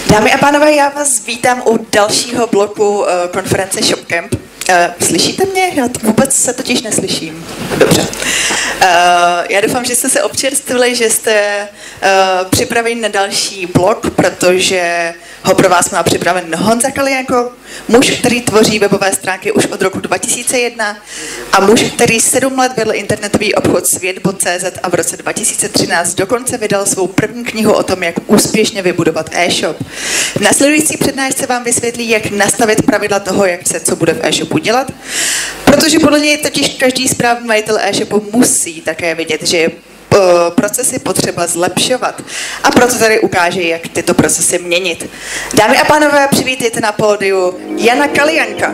Dámy a pánové, já vás vítám u dalšího bloku konference ShopCamp. Slyšíte mě? Já vůbec se totiž neslyším. Dobře. Já doufám, že jste se občerstvili, že jste připraveni na další blok, protože ho pro vás má připraven Honza Kalijanko, muž, který tvoří webové stránky už od roku 2001 a muž, který 7 let vedl internetový obchod Svět.cz a v roce 2013 dokonce vydal svou první knihu o tom, jak úspěšně vybudovat e-shop. V následující přednášce vám vysvětlí, jak nastavit pravidla toho, jak se co bude v e-shopu dělat, protože podle něj totiž každý správný majitel e-shopu musí také vědět, že je procesy potřeba zlepšovat. A proto tady ukáže, jak tyto procesy měnit. Dámy a pánové, přivítejte na pódiu Jana Kalijanka.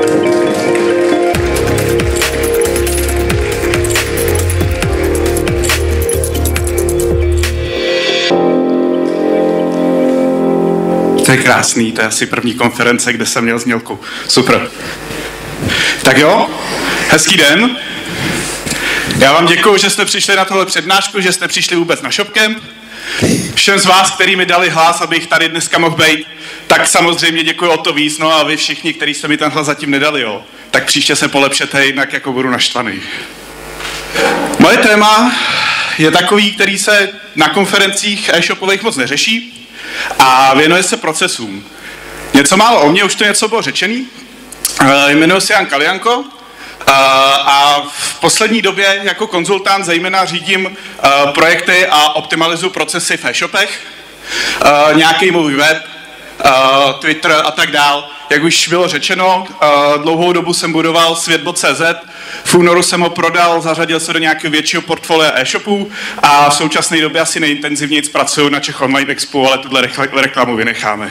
To je krásný, to je asi první konference, kde jsem měl znělku. Super. Tak jo, hezký den. Já vám děkuju, že jste přišli na tohle přednášku, že jste přišli vůbec na ShopCamp. Všem z vás, kteří mi dali hlas, abych tady dneska mohl být, tak samozřejmě děkuju o to víc, no a vy všichni, kteří jste mi ten hlas zatím nedali, jo, tak příště se polepšete, jinak jako budu naštvaný. Moje téma je takový, který se na konferencích e-shopových moc neřeší a věnuje se procesům. Něco málo o mně, už to něco bylo řečený. Jmenuji se Jan Kalijanko a v poslední době jako konzultant zejména řídím projekty a optimalizuji procesy v e-shopech, nějaký můj web, Twitter a tak dál. Jak už bylo řečeno, dlouhou dobu jsem budoval Svět.cz, v únoru jsem ho prodal, zařadil se do nějakého většího portfolia e-shopů a v současné době asi nejintenzivněji pracuju na Czech Online Expo, ale tuhle reklamu vynecháme.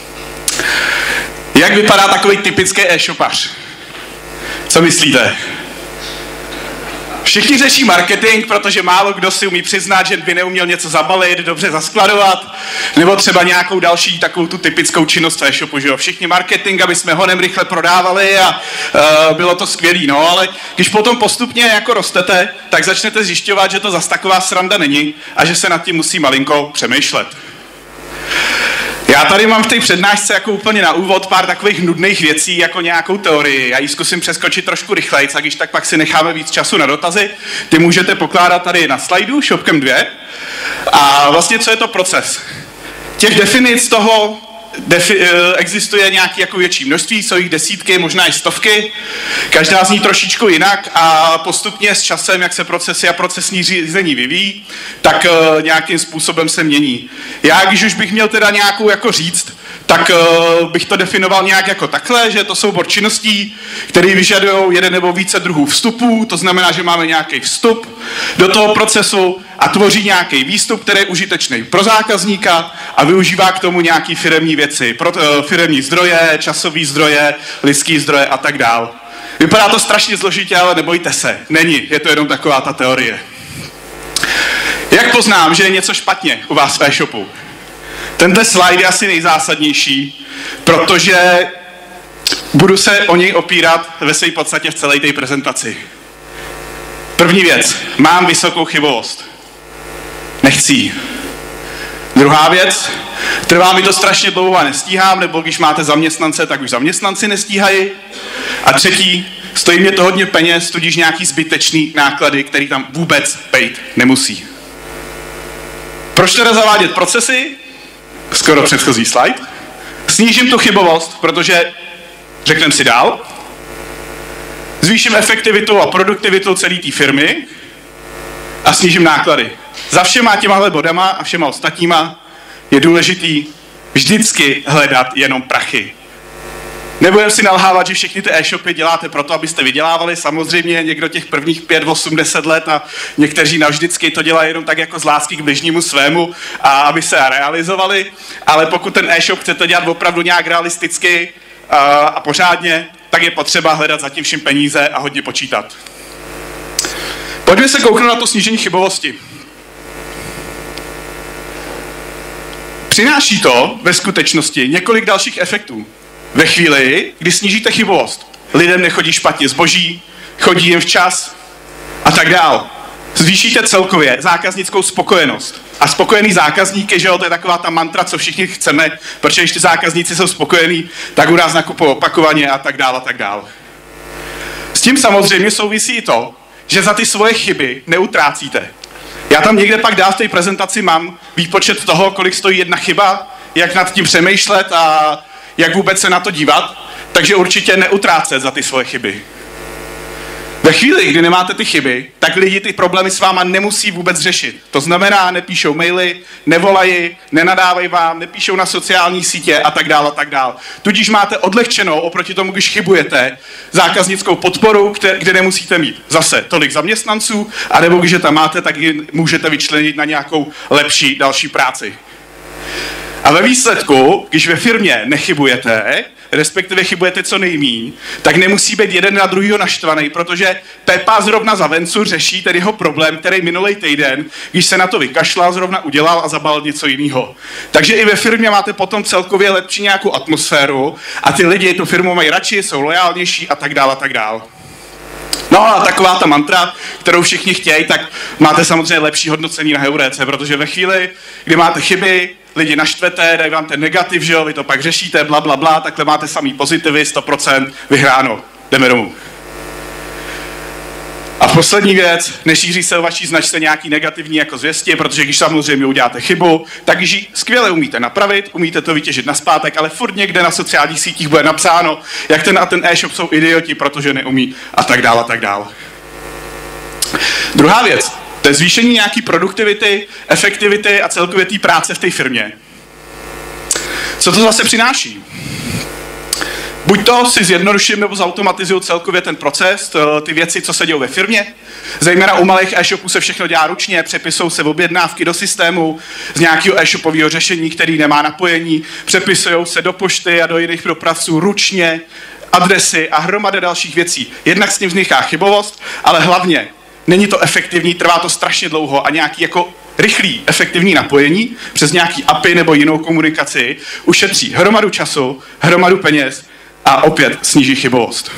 Jak vypadá takový typický e-shopař? Co myslíte? Všichni řeší marketing, protože málo kdo si umí přiznat, že by neuměl něco zabalit, dobře zaskladovat, nebo třeba nějakou další takovou tu typickou činnost v e-shopu, že jo? Všichni marketing, aby jsme honem rychle prodávali a bylo to skvělý, no, ale když potom postupně jako rostete, tak začnete zjišťovat, že to zas taková sranda není a že se nad tím musí malinko přemýšlet. Já tady mám v té přednášce jako úplně na úvod pár takových nudných věcí, jako nějakou teorii. Já ji zkusím přeskočit trošku rychleji, a když tak pak si necháme víc času na dotazy. Ty můžete pokládat tady na slajdu, ShopCamp 2. A vlastně co je to proces? Těch definic toho existuje nějaké jako větší množství, jsou jich desítky, možná i stovky. Každá zní trošičku jinak a postupně s časem, jak se procesy a procesní řízení vyvíjí, tak nějakým způsobem se mění. Já, když už bych měl teda nějakou jako říct, tak bych to definoval nějak jako takhle, že to jsou soubor činností, které vyžadují jeden nebo více druhů vstupů, to znamená, že máme nějaký vstup do toho procesu a tvoří nějaký výstup, který je užitečný pro zákazníka a využívá k tomu nějaký firemní věci, firemní zdroje, časové zdroje, lidský zdroje a tak dál. Vypadá to strašně složitě, ale nebojte se, není, je to jenom taková ta teorie. Jak poznám, že je něco špatně u vás v e-shopu? Tenhle slide je asi nejzásadnější, protože budu se o něj opírat ve své podstatě v celé té prezentaci. První věc, mám vysokou chybovost. Nechci ji. Druhá věc, trvá mi to strašně dlouho a nestíhám, nebo když máte zaměstnance, tak už zaměstnanci nestíhají. A třetí, stojí mě to hodně peněz, tudíž nějaký zbytečný náklady, který tam vůbec být nemusí. Proč teda zavádět procesy? Skoro předchozí slide. Snížím tu chybovost, protože řekneme si dál. Zvýším efektivitu a produktivitu celé té firmy a snížím náklady. Za všema těmahle bodama a všema ostatníma je důležitý vždycky hledat jenom prachy. Nebudeme si nalhávat, že všechny ty e-shopy děláte proto, abyste vydělávali. Samozřejmě někdo těch prvních 5, 8, 10 let a někteří navždycky to dělají jenom tak jako z lásky k bližnímu svému a aby se realizovali. Ale pokud ten e-shop chcete dělat opravdu nějak realisticky a pořádně, tak je potřeba hledat zatím vším peníze a hodně počítat. Pojďme se kouknout na to snížení chybovosti. Přináší to ve skutečnosti několik dalších efektů. Ve chvíli, kdy snížíte chybovost, lidem nechodí špatně zboží, chodí jim včas a tak dál. Zvýšíte celkově zákaznickou spokojenost. A spokojený zákazníky, že jo, to je taková ta mantra, co všichni chceme, protože když ty zákazníci jsou spokojení, tak u nás nakupují opakovaně a tak dále, a tak dále. S tím samozřejmě souvisí i to, že za ty svoje chyby neutrácíte. Já tam někde pak dál v té prezentaci mám výpočet toho, kolik stojí jedna chyba, jak nad tím přemýšlet a jak vůbec se na to dívat, takže určitě neutrácet za ty svoje chyby. Ve chvíli, kdy nemáte ty chyby, tak lidi ty problémy s váma nemusí vůbec řešit. To znamená, nepíšou maily, nevolají, nenadávají vám, nepíšou na sociální sítě a tak dále, a tak dále. Tudíž máte odlehčenou oproti tomu, když chybujete, zákaznickou podporu, kde nemusíte mít zase tolik zaměstnanců, anebo když je tam máte, tak ji můžete vyčlenit na nějakou lepší další práci. A ve výsledku, když ve firmě nechybujete, respektive chybujete co nejmíň, tak nemusí být jeden na druhýho naštvaný, protože Pepa zrovna za vencu řeší ten jeho problém, který minulý týden, když se na to vykašlal, zrovna udělal a zabalil něco jiného. Takže i ve firmě máte potom celkově lepší nějakou atmosféru a ty lidi tu firmu mají radši, jsou lojálnější a tak dále, a tak dále. No a taková ta mantra, kterou všichni chtějí, tak máte samozřejmě lepší hodnocení na Heuréce, protože ve chvíli, kdy máte chyby, lidi naštvete, dají vám ten negativ, že jo, vy to pak řešíte, bla, bla, bla, takhle máte samý pozitivy, 100%, vyhráno, jdeme domů. A poslední věc, nešíří se o vaší značce nějaký negativní jako zvěsti, protože když samozřejmě uděláte chybu, tak ji skvěle umíte napravit, umíte to vytěžit nazpátek, ale furt někde na sociálních sítích bude napsáno, jak ten a ten e-shop jsou idioti, protože neumí a tak dále, a tak dále. Druhá věc, to je zvýšení nějaký produktivity, efektivity a celkově té práce v té firmě. Co to zase přináší? Buď to si zjednoduším nebo zautomatizuju celkově ten proces, ty věci, co se dějí ve firmě. Zejména u malých e-shopů se všechno dělá ručně, přepisují se objednávky do systému z nějakého e-shopového řešení, který nemá napojení, přepisují se do pošty a do jiných dopravců ručně, adresy a hromada dalších věcí. Jednak s tím vzniká chybovost, ale hlavně není to efektivní, trvá to strašně dlouho a nějaký jako rychlý, efektivní napojení přes nějaký API nebo jinou komunikaci ušetří hromadu času, hromadu peněz a opět sníží chybovost.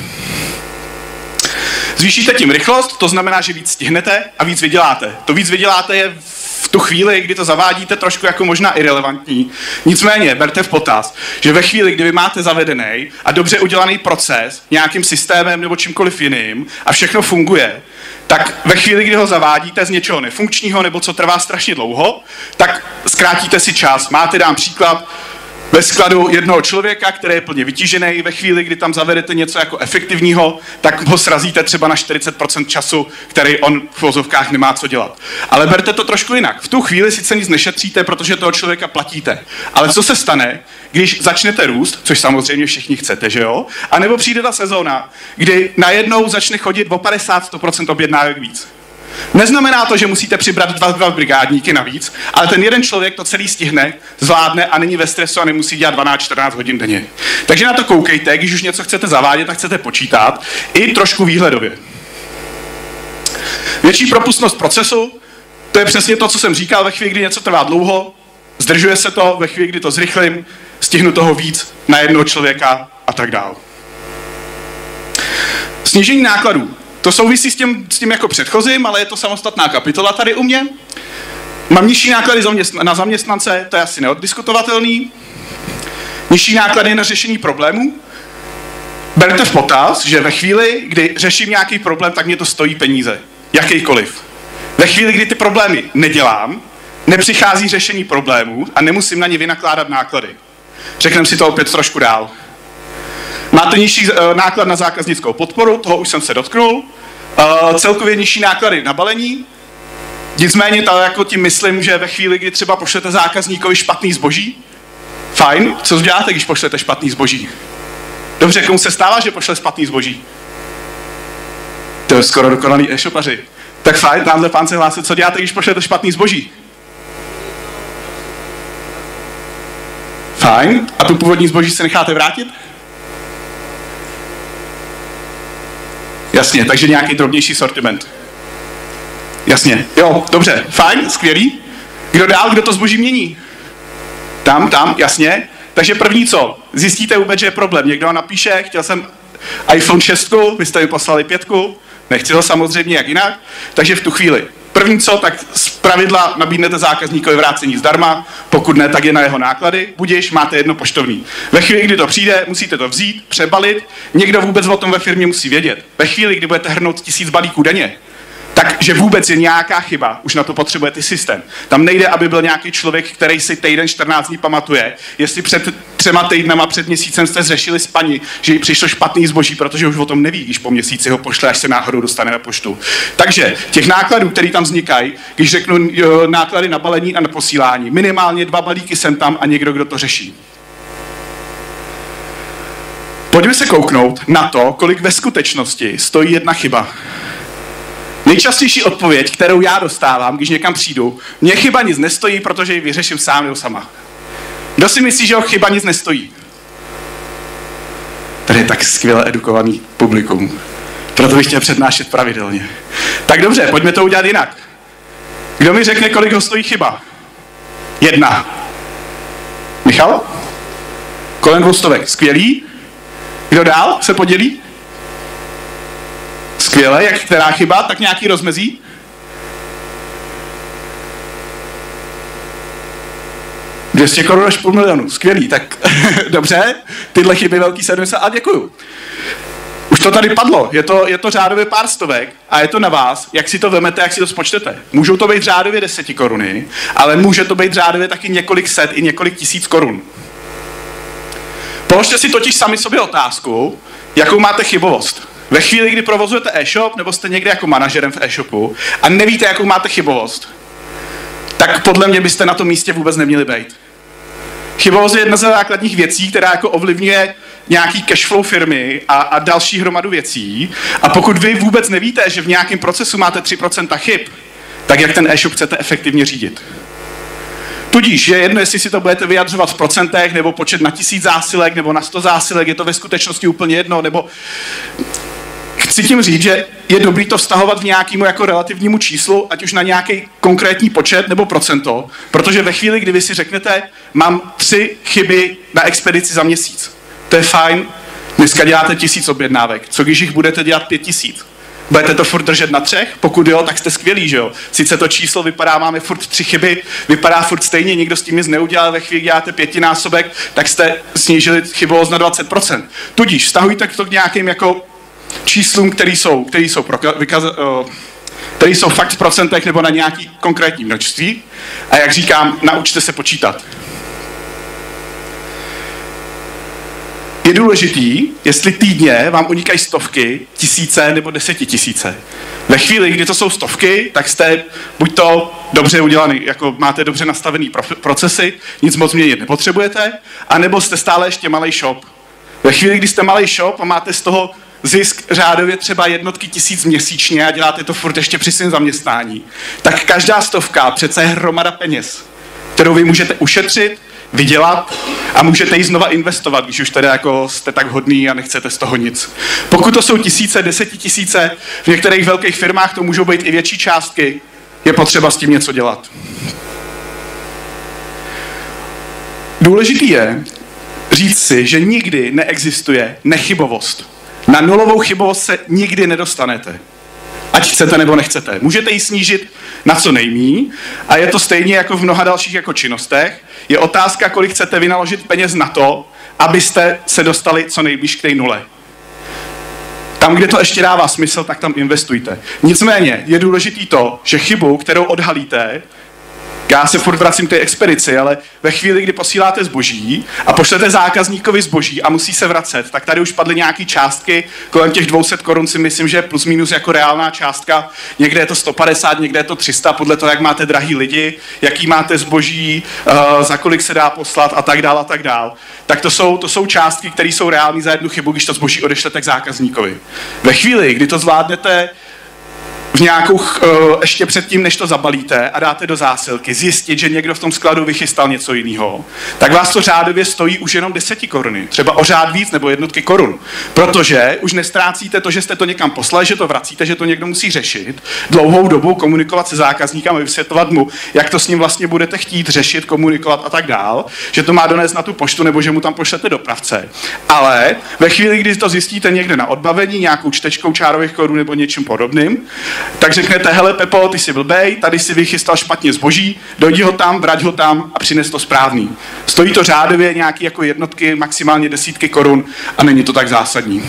Zvýšíte tím rychlost, to znamená, že víc stihnete a víc vyděláte. To víc vyděláte je v tu chvíli, kdy to zavádíte, trošku jako možná irelevantní. Nicméně, berte v potaz, že ve chvíli, kdy vy máte zavedený a dobře udělaný proces nějakým systémem nebo čímkoliv jiným a všechno funguje, tak ve chvíli, kdy ho zavádíte z něčeho nefunkčního nebo co trvá strašně dlouho, tak zkrátíte si čas. Dám příklad, ve skladu jednoho člověka, který je plně vytížený, ve chvíli, kdy tam zavedete něco jako efektivního, tak ho srazíte třeba na 40% času, který on v vozovkách nemá co dělat. Ale berte to trošku jinak. V tu chvíli sice nic nešetříte, protože toho člověka platíte. Ale co se stane, když začnete růst, což samozřejmě všichni chcete, že jo? A nebo přijde ta sezóna, kdy najednou začne chodit o 50-100% objednávek víc. Neznamená to, že musíte přibrat dva brigádníky navíc, ale ten jeden člověk to celý stihne, zvládne a není ve stresu a nemusí dělat 12-14 hodin denně. Takže na to koukejte, když už něco chcete zavádět, tak chcete počítat i trošku výhledově. Větší propustnost procesu, to je přesně to, co jsem říkal, ve chvíli, kdy něco trvá dlouho, zdržuje se to, ve chvíli, kdy to zrychlím, stihnu toho víc na jednoho člověka a tak dál. Snížení nákladů. To souvisí s tím jako předchozím, ale je to samostatná kapitola tady u mě. Mám nižší náklady na zaměstnance, to je asi neoddiskutovatelný. Nižší náklady na řešení problémů. Berte v potaz, že ve chvíli, kdy řeším nějaký problém, tak mě to stojí peníze. Jakýkoliv. Ve chvíli, kdy ty problémy nedělám, nepřichází řešení problémů a nemusím na ně vynakládat náklady. Řekneme si to opět trošku dál. Máte nižší náklad na zákaznickou podporu, toho už jsem se dotknul. Celkově nižší náklady na balení. Nicméně to jako tím myslím, že ve chvíli, kdy třeba pošlete zákazníkovi špatný zboží, fajn, co děláte, když pošlete špatný zboží? Dobře, komu se stává, že pošle špatný zboží? To je skoro dokonalý e-shopaři. Tak fajn, tamhle pán se hlásí, co děláte, když pošlete špatný zboží? Fajn, a tu původní zboží se necháte vrátit? Jasně, takže nějaký drobnější sortiment. Jasně, jo, dobře, fajn, skvělý. Kdo dál, kdo to zboží mění? Tam, jasně. Takže první co? Zjistíte vůbec, že je problém. Někdo vám napíše, chtěl jsem iPhone 6, vy jste mi poslali 5, nechci ho samozřejmě jak jinak. Takže v tu chvíli První co, tak z pravidla nabídnete zákazníkovi vrácení zdarma, pokud ne, tak je na jeho náklady, budiš, máte jedno poštovní. Ve chvíli, kdy to přijde, musíte to vzít, přebalit, někdo vůbec o tom ve firmě musí vědět. Ve chvíli, kdy budete hrnout 1000 balíků denně, takže vůbec je nějaká chyba, už na to potřebujete systém. Tam nejde, aby byl nějaký člověk, který si týden 14 dní pamatuje, jestli před 3 týdnama, před měsícem jste zřešili s paní, že jí přišlo špatný zboží, protože už o tom neví, když po měsíci ho pošle, až se náhodou dostane na poštu. Takže těch nákladů, které tam vznikají, když řeknu náklady na balení a na posílání, minimálně 2 balíky sem tam a někdo, kdo to řeší. Pojďme se kouknout na to, kolik ve skutečnosti stojí jedna chyba. Nejčastější odpověď, kterou já dostávám, když někam přijdu, mě chyba nic nestojí, protože ji vyřeším sám nebo sama. Kdo si myslí, že ho chyba nic nestojí? Tady je tak skvěle edukovaný publikum. Proto bych chtěl přednášet pravidelně. Tak dobře, pojďme to udělat jinak. Kdo mi řekne, kolik ho stojí chyba? 1. Michal? Kolem 200. Skvělý. Kdo dál se podělí? Skvěle, jak která chyba, tak nějaký rozmezí? $200 až $500 000. Skvělý, tak dobře, tyhle chyby velký 70 a děkuju. Už to tady padlo, je to řádově pár stovek a je to na vás, jak si to vemete, jak si to spočtete. Můžou to být řádově 10 koruny, ale může to být řádově taky několik set i několik tisíc korun. Položte si totiž sami sobě otázku, jakou máte chybovost. Ve chvíli, kdy provozujete e-shop, nebo jste někde jako manažerem v e-shopu a nevíte, jakou máte chybovost, tak podle mě byste na tom místě vůbec neměli být. Chybovost je jedna z základních věcí, která jako ovlivňuje nějaký cashflow firmy a další hromadu věcí. A pokud vy vůbec nevíte, že v nějakém procesu máte 3% chyb, tak jak ten e-shop chcete efektivně řídit? Tudíž je jedno, jestli si to budete vyjadřovat v procentech, nebo počet na 1000 zásilek, nebo na 100 zásilek, je to ve skutečnosti úplně jedno, nebo... Chci tím říct, že je dobrý to vztahovat v nějakému jako relativnímu číslu, ať už na nějaký konkrétní počet nebo procento, protože ve chvíli, kdy vy si řeknete, mám 3 chyby na expedici za měsíc, to je fajn, dneska děláte 1000 objednávek, co když jich budete dělat 5000? Budete to furt držet na 3? Pokud jo, tak jste skvělí, že jo? Sice to číslo vypadá, máme furt 3 chyby, vypadá furt stejně, nikdo s tím nic neudělal, ve chvíli děláte 5násobek, tak jste snížili chybovost na 20%. Tudíž vztahujte to k nějakým jako číslům, které jsou fakt v procentech nebo na nějaký konkrétní množství. A jak říkám, naučte se počítat. Je důležitý, jestli týdně vám unikají stovky, tisíce nebo 10 000. Ve chvíli, kdy to jsou stovky, tak jste buď to dobře udělaný, jako máte dobře nastavený procesy, nic moc měnit nepotřebujete, anebo jste stále ještě malej shop. Ve chvíli, kdy jste malej shop a máte z toho zisk řádově třeba jednotky tisíc měsíčně a děláte to furt ještě při svém zaměstnání, tak každá stovka přece je hromada peněz, kterou vy můžete ušetřit, vydělat a můžete ji znova investovat, když už tedy jako jste tak hodný a nechcete z toho nic. Pokud to jsou tisíce, 10 000, v některých velkých firmách to můžou být i větší částky, je potřeba s tím něco dělat. Důležitý je říct si, že nikdy neexistuje nechybovost. Na nulovou chybovost se nikdy nedostanete. Ať chcete nebo nechcete. Můžete ji snížit na co nejmíň a je to stejně jako v mnoha dalších jako činnostech. Je otázka, kolik chcete vynaložit peněz na to, abyste se dostali co nejblíž k té nule. Tam, kde to ještě dává smysl, tak tam investujte. Nicméně je důležitý to, že chybu, kterou odhalíte, já se furt vracím k té expedici, ale ve chvíli, kdy posíláte zboží a pošlete zákazníkovi zboží a musí se vracet, tak tady už padly nějaký částky, kolem těch 200 korun si myslím, že je plus minus jako reálná částka, někde je to 150, někde je to 300, podle toho, jak máte drahý lidi, jaký máte zboží, za kolik se dá poslat a tak dál a tak dál. Tak to jsou částky, které jsou reální za jednu chybu, když to zboží odešlete k zákazníkovi. Ve chvíli, kdy to zvládnete v nějakou, ještě předtím, než to zabalíte a dáte do zásilky, zjistit, že někdo v tom skladu vychystal něco jiného, tak vás to řádově stojí už jenom 10 koruny, třeba o řád víc nebo jednotky korun, protože už nestrácíte to, že jste to někam poslali, že to vracíte, že to někdo musí řešit, dlouhou dobu komunikovat se zákazníkem a vysvětlovat mu, jak to s ním vlastně budete chtít řešit, komunikovat a tak dál, že to má donést na tu poštu nebo že mu tam pošlete dopravce. Ale ve chvíli, kdy to zjistíte někde na odbavení, nějakou čtečkou čárových kódů nebo něčím podobným, tak řeknete, hele Pepo, ty jsi blbej, tady si vychystal špatně zboží, dojdi ho tam, vrať ho tam a přines to správný. Stojí to řádově nějaký jako jednotky, maximálně desítky korun a není to tak zásadní.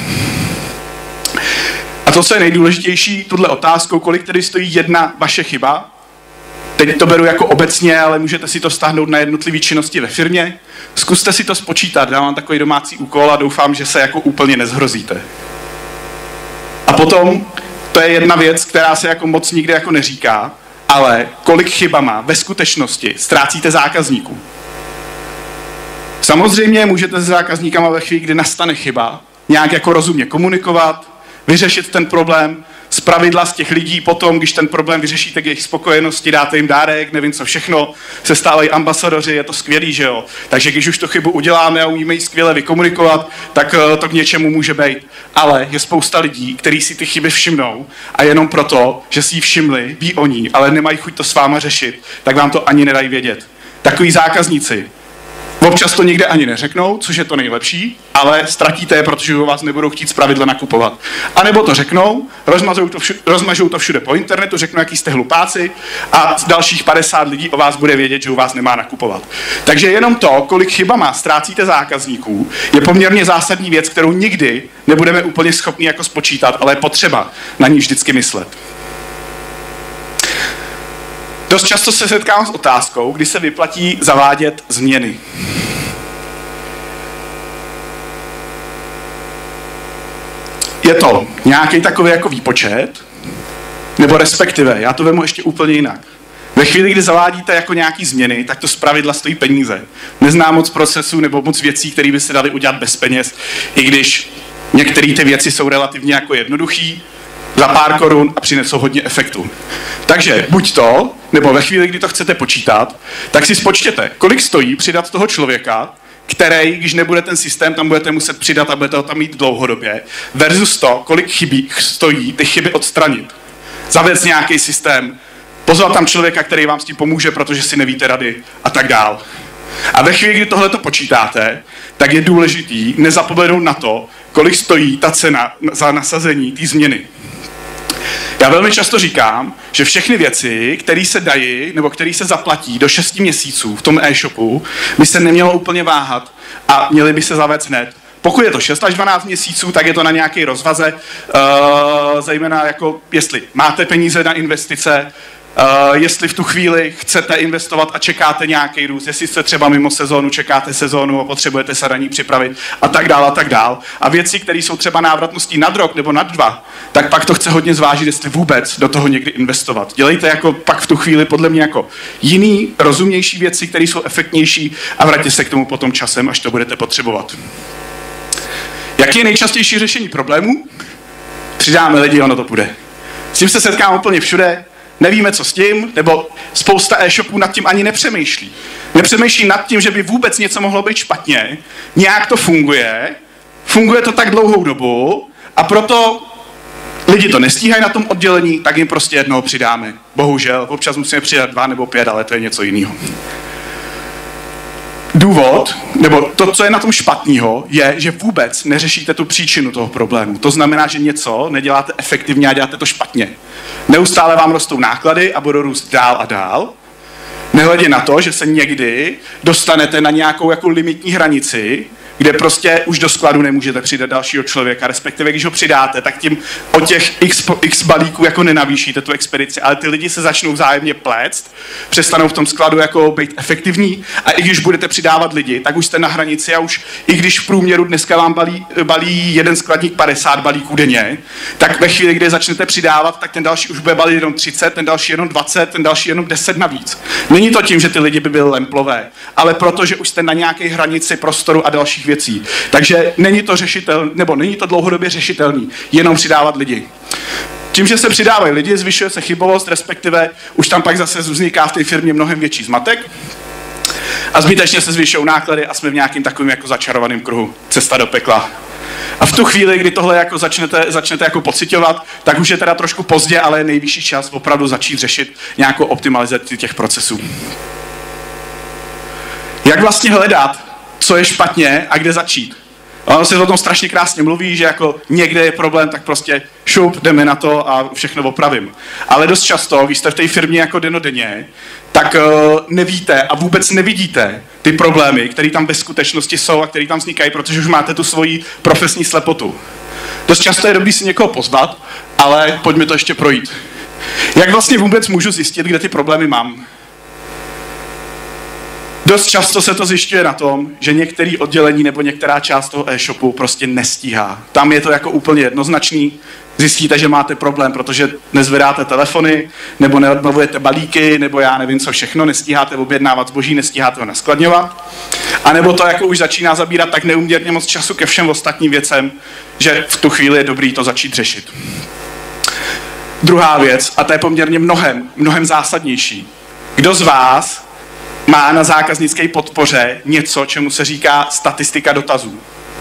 A to, co je nejdůležitější, tuhle otázkou, kolik tedy stojí jedna vaše chyba, teď to beru jako obecně, ale můžete si to vztáhnout na jednotlivé činnosti ve firmě, zkuste si to spočítat, dávám takový domácí úkol a doufám, že se jako úplně nezhrozíte. A potom, to je jedna věc, která se jako moc nikdy jako neříká, ale kolik chybama ve skutečnosti ztrácíte zákazníků. Samozřejmě můžete s zákazníkama ve chvíli, kdy nastane chyba, nějak jako rozumně komunikovat, vyřešit ten problém, zpravidla z těch lidí potom, když ten problém vyřešíte k jejich spokojenosti, dáte jim dárek, nevím co všechno, se stávají ambasadoři, je to skvělý, že jo. Takže když už tu chybu uděláme a umíme ji skvěle vykomunikovat, tak to k něčemu může být. Ale je spousta lidí, kteří si ty chyby všimnou a jenom proto, že si ji všimli, ví o ní, ale nemají chuť to s váma řešit, tak vám to ani nedají vědět. Takový zákazníci občas to nikde ani neřeknou, což je to nejlepší, ale ztratíte je, protože u vás nebudou chtít zpravidla nakupovat. A nebo to řeknou, rozmažou to všude po internetu, řeknou, jaký jste hlupáci a dalších 50 lidí o vás bude vědět, že u vás nemá nakupovat. Takže jenom to, kolik chybama ztrácíte zákazníků, je poměrně zásadní věc, kterou nikdy nebudeme úplně schopni jako spočítat, ale je potřeba na ní vždycky myslet. Dost často se setkám s otázkou, kdy se vyplatí zavádět změny. Je to nějaký takový jako výpočet, nebo respektive, já to vemu ještě úplně jinak. Ve chvíli, kdy zavádíte jako nějaký změny, tak to zpravidla stojí peníze. Neznám moc procesů nebo moc věcí, které by se daly udělat bez peněz, i když některé ty věci jsou relativně jako jednoduchý, za pár korun a přinesou hodně efektu. Takže buď to, nebo ve chvíli, kdy to chcete počítat, tak si spočtěte, kolik stojí přidat toho člověka, který, když nebude ten systém, tam budete muset přidat a budete ho tam mít dlouhodobě, versus to, kolik stojí ty chyby odstranit. Zavést nějaký systém, pozvat tam člověka, který vám s tím pomůže, protože si nevíte rady a tak dál. A ve chvíli, kdy tohle to počítáte, tak je důležitý nezapomenout na to, kolik stojí ta cena za nasazení té změny. Já velmi často říkám, že všechny věci, které se dají nebo které se zaplatí do 6 měsíců v tom e-shopu, by se nemělo úplně váhat a měly by se zavést hned. Pokud je to 6 až 12 měsíců, tak je to na nějaké rozvaze, zejména jako jestli máte peníze na investice, jestli v tu chvíli chcete investovat a čekáte nějaký růst, jestli jste třeba mimo sezónu, čekáte sezónu a potřebujete se na ní připravit a tak dál a tak dál. A věci, které jsou třeba návratností nad rok nebo nad 2, tak pak to chce hodně zvážit, jestli vůbec do toho někdy investovat. Dělejte jako pak v tu chvíli podle mě jako jiný, rozumnější věci, které jsou efektnější a vraťte se k tomu potom časem, až to budete potřebovat. Jaký je nejčastější řešení problémů? Přidáme lidi, ono to půjde. S tím se setkám úplně všude. Nevíme, co s tím, nebo spousta e-shopů nad tím ani nepřemýšlí. Nepřemýšlí nad tím, že by vůbec něco mohlo být špatně, nějak to funguje to tak dlouhou dobu a proto lidi to nestíhají na tom oddělení, tak jim prostě jednoho přidáme. Bohužel, občas musíme přidat 2 nebo 5, ale to je něco jiného. Důvod, nebo to, co je na tom špatného, je, že vůbec neřešíte tu příčinu toho problému. To znamená, že něco neděláte efektivně a děláte to špatně. Neustále vám rostou náklady a budou růst dál a dál. Nehledě na to, že se někdy dostanete na nějakou jako limitní hranici, kde prostě už do skladu nemůžete přidat dalšího člověka, respektive když ho přidáte, tak tím o těch x balíků jako nenavýšíte tu expedici, ale ty lidi se začnou vzájemně pléct, přestanou v tom skladu jako být efektivní a i když budete přidávat lidi, tak už jste na hranici a už i když v průměru dneska vám balí jeden skladník 50 balíků denně, tak ve chvíli, kdy začnete přidávat, tak ten další už bude balit jenom 30, ten další jenom 20, ten další jenom 10 navíc. Není to tím, že ty lidi by byly lemplové, ale protože už jste na nějaké hranici prostoru a dalších věcí. Takže není to řešitelné, nebo není to dlouhodobě řešitelný, jenom přidávat lidi. Tím, že se přidávají lidi, zvyšuje se chybovost, respektive už tam pak zase vzniká v té firmě mnohem větší zmatek a zbytečně se zvyšují náklady a jsme v nějakým takovým jako začarovaném kruhu. Cesta do pekla. A v tu chvíli, kdy tohle jako začnete jako pociťovat, tak už je teda trošku pozdě, ale je nejvyšší čas opravdu začít řešit nějakou optimalizaci těch procesů. Jak vlastně hledat, co je špatně a kde začít? Ono se o tom strašně krásně mluví, že jako někde je problém, tak prostě šup, jdeme na to a všechno opravím. Ale dost často, když jste v té firmě jako dennodenně, tak nevíte a vůbec nevidíte ty problémy, které tam ve skutečnosti jsou a které tam vznikají, protože už máte tu svoji profesní slepotu. Dost často je dobrý si někoho pozvat, ale pojďme to ještě projít. Jak vlastně vůbec můžu zjistit, kde ty problémy mám? Dost často se to zjišťuje na tom, že některé oddělení nebo některá část toho e-shopu prostě nestíhá. Tam je to jako úplně jednoznačný. Zjistíte, že máte problém, protože nezvedáte telefony, nebo neodbavujete balíky, nebo já nevím co všechno, nestíháte objednávat zboží, nestíháte ho naskladňovat. A nebo to jako už začíná zabírat tak neúměrně moc času ke všem ostatním věcem, že v tu chvíli je dobrý to začít řešit. Druhá věc, a to je poměrně mnohem zásadnější. Kdo z vás má na zákaznické podpoře něco, čemu se říká statistika dotazů?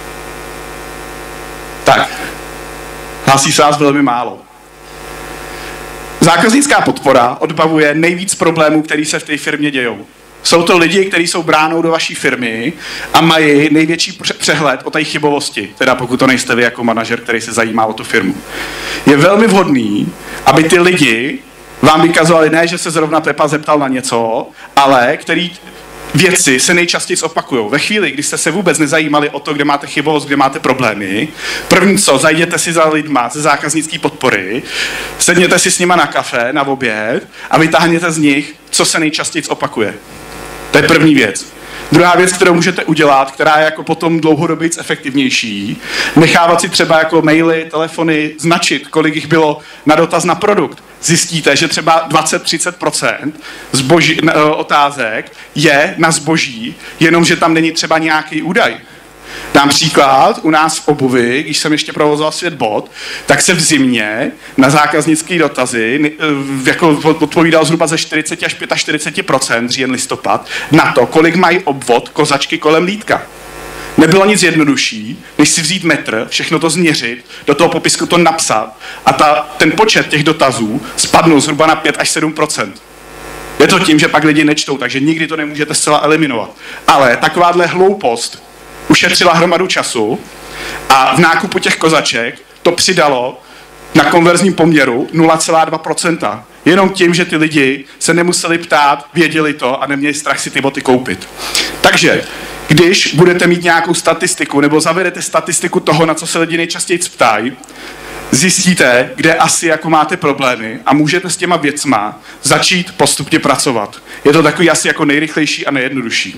Tak, hlásí se vás velmi málo. Zákaznická podpora odbavuje nejvíc problémů, které se v té firmě dějou. Jsou to lidi, kteří jsou bránou do vaší firmy a mají největší přehled o té chybovosti, teda pokud to nejste vy jako manažer, který se zajímá o tu firmu. Je velmi vhodný, aby ty lidi vám vykazovali ne, že se zrovna Pepa zeptal na něco, ale který věci se nejčastěji opakují. Ve chvíli, kdy jste se vůbec nezajímali o to, kde máte chybovost, kde máte problémy, první co, zajděte si za lidma ze zákaznické podpory, sedněte si s nima na kafe, na oběd a vytáhněte z nich, co se nejčastěji opakuje. To je první věc. Druhá věc, kterou můžete udělat, která je jako potom dlouhodobě efektivnější, nechávat si třeba jako maily, telefony značit, kolik jich bylo na dotaz na produkt. Zjistíte, že třeba 20-30% otázek je na zboží, jenomže tam není třeba nějaký údaj. Dám příklad, u nás v obuvi, když jsem ještě provozoval Světbot, tak se v zimě na zákaznické dotazy jako odpovídal zhruba ze 40 až 45% říjen listopad na to, kolik mají obvod kozačky kolem lítka. Nebylo nic jednodušší, než si vzít metr, všechno to změřit, do toho popisku to napsat a ten počet těch dotazů spadnul zhruba na 5 až 7%. Je to tím, že pak lidi nečtou, takže nikdy to nemůžete zcela eliminovat. Ale takováhle hloupost ušetřila hromadu času a v nákupu těch kozaček to přidalo na konverzním poměru 0,2%. Jenom tím, že ty lidi se nemuseli ptát, věděli to a neměli strach si ty boty koupit. Takže, když budete mít nějakou statistiku nebo zavedete statistiku toho, na co se lidi nejčastěji ptají, zjistíte, kde asi jako máte problémy a můžete s těma věcma začít postupně pracovat. Je to takový asi jako nejrychlejší a nejjednodušší.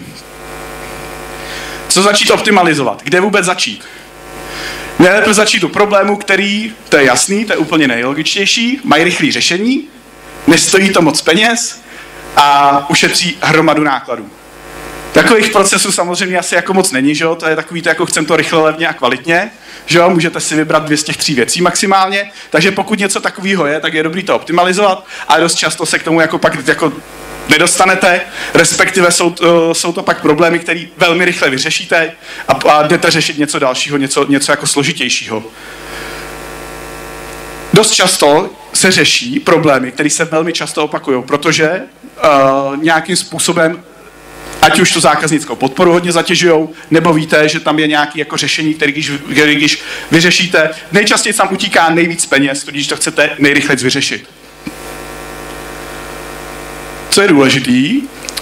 Co začít optimalizovat? Kde vůbec začít? Nejlépe začít u problému, který, to je jasný, to je úplně nejlogičtější, mají rychlé řešení, nestojí to moc peněz a ušetří hromadu nákladů. Takových procesů samozřejmě asi jako moc není, že jo? To je takový to, jako chcem to rychle, levně a kvalitně, že jo? Můžete si vybrat 2 z těch 3 věcí maximálně, takže pokud něco takového je, tak je dobrý to optimalizovat, ale dost často se k tomu jako pak jako nedostanete, respektive jsou to pak problémy, které velmi rychle vyřešíte a jdete řešit něco dalšího, něco jako složitějšího. Dost často se řeší problémy, které se velmi často opakují, protože nějakým způsobem ať už tu zákaznickou podporu hodně zatěžujou, nebo víte, že tam je nějaké jako řešení, které když vyřešíte, nejčastěji tam utíká nejvíc peněz, tudíž to chcete nejrychleji vyřešit. Co je důležitý,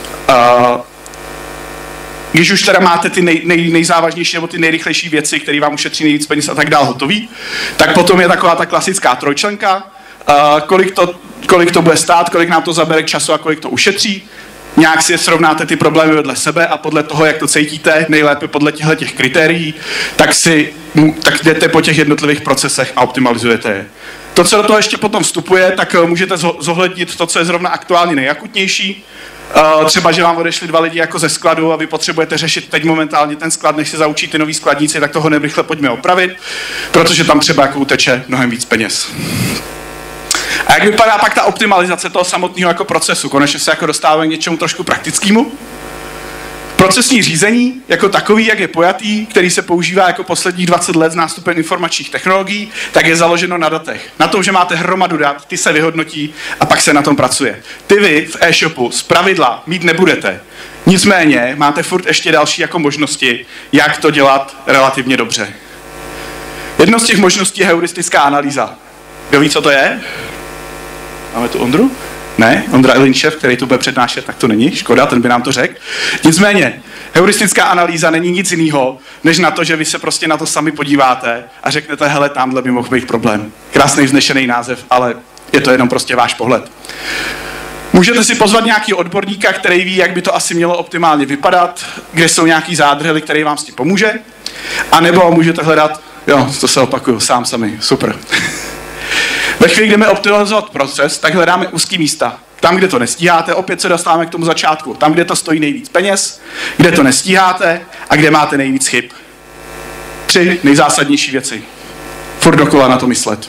když už teda máte ty nejzávažnější nebo ty nejrychlejší věci, které vám ušetří nejvíc peněz a tak dál hotový, tak potom je taková ta klasická trojčlenka, kolik to bude stát, kolik nám to zabere času a kolik to ušetří. Nějak si srovnáte ty problémy vedle sebe a podle toho, jak to cítíte, nejlépe podle těch kritérií, tak jdete po těch jednotlivých procesech a optimalizujete je. To, co do toho ještě potom vstupuje, tak můžete zohlednit to, co je zrovna aktuálně nejakutnější. Třeba, že vám odešli 2 lidi jako ze skladu a vy potřebujete řešit teď momentálně ten sklad, než se zaučí ty nový skladníci, tak toho rychle pojďme opravit, protože tam třeba jako uteče mnohem víc peněz. A jak vypadá pak ta optimalizace toho samotného jako procesu? Konečně se jako dostáváme k něčemu trošku praktickému. Procesní řízení jako takový, jak je pojatý, který se používá jako posledních 20 let s nástupem informačních technologií, tak je založeno na datech. Na tom, že máte hromadu dat, ty se vyhodnotí a pak se na tom pracuje. Ty vy v e-shopu zpravidla mít nebudete. Nicméně máte furt ještě další jako možnosti, jak to dělat relativně dobře. Jedno z těch možností je heuristická analýza. Kdo ví, co to je? Máme tu Ondru? Ne, Ondra Ilinčev, který tu bude přednášet, tak to není, škoda, ten by nám to řekl. Nicméně, heuristická analýza není nic jiného, než na to, že vy se prostě na to sami podíváte a řeknete, hele, tamhle by mohl být problém. Krásný vznešený název, ale je to jenom prostě váš pohled. Můžete si pozvat nějakého odborníka, který ví, jak by to asi mělo optimálně vypadat, kde jsou nějaký zádrhely, který vám s tím pomůže, anebo můžete hledat, jo, to se opakuju, sami, super. Ve chvíli, kdy máme optimalizovat proces, tak hledáme úzký místa. Tam, kde to nestíháte, opět se dostáváme k tomu začátku. Tam, kde to stojí nejvíc peněz, kde to nestíháte a kde máte nejvíc chyb. 3 nejzásadnější věci. Furt dokola na to myslet.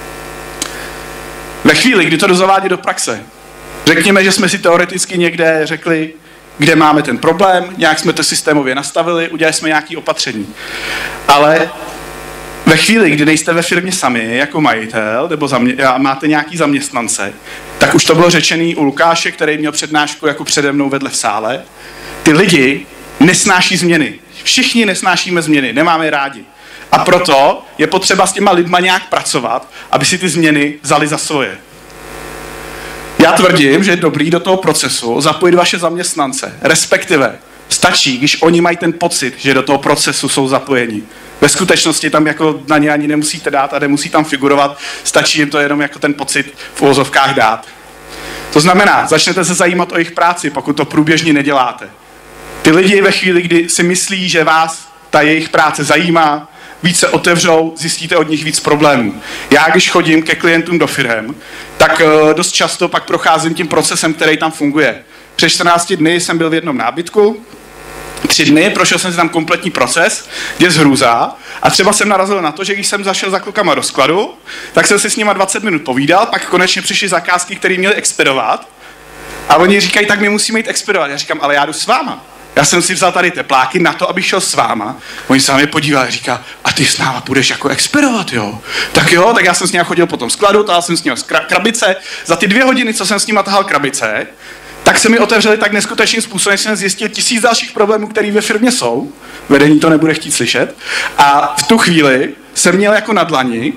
Ve chvíli, kdy to dozavádí do praxe, řekněme, že jsme si teoreticky někde řekli, kde máme ten problém, nějak jsme to systémově nastavili, udělali jsme nějaké opatření. Ale ve chvíli, kdy nejste ve firmě sami jako majitel, nebo máte nějaký zaměstnance, tak už to bylo řečený u Lukáše, který měl přednášku jako přede mnou vedle v sále. Ty lidi nesnáší změny. Všichni nesnášíme změny, nemáme je rádi. A proto je potřeba s těma lidma nějak pracovat, aby si ty změny vzali za svoje. Já tvrdím, že je dobrý do toho procesu zapojit vaše zaměstnance, respektive stačí, když oni mají ten pocit, že do toho procesu jsou zapojeni. Ve skutečnosti tam jako na ně ani nemusíte dát a nemusí tam figurovat, stačí jim to jenom jako ten pocit v uvozovkách dát. To znamená, začnete se zajímat o jejich práci, pokud to průběžně neděláte. Ty lidi ve chvíli, kdy si myslí, že vás ta jejich práce zajímá, víc se otevřou, zjistíte od nich víc problémů. Já, když chodím ke klientům do firem, tak dost často pak procházím tím procesem, který tam funguje. Před 14 dny jsem byl v jednom nábytku, 3 dny, prošel jsem si tam kompletní proces, kde zhrůza a třeba jsem narazil na to, že když jsem zašel za klukama do skladu, tak jsem si s nima 20 minut povídal, pak konečně přišly zakázky, které měly expedovat a oni říkají, tak my musíme jít expedovat. Já říkám, ale já jdu s váma. Já jsem si vzal tady tepláky na to, abych šel s váma. Oni se na mě podívali a říká, a ty s náma půjdeš jako expedovat, jo? Tak jo, tak já jsem s ním chodil po tom skladu, tahal jsem s ním krabice. Za ty 2 hodiny, co jsem s ním tahal krabice, tak se mi otevřeli tak neskutečným způsobem, že jsem zjistil 1000 dalších problémů, které ve firmě jsou. Vedení to nebude chtít slyšet. A v tu chvíli jsem měl jako na dlani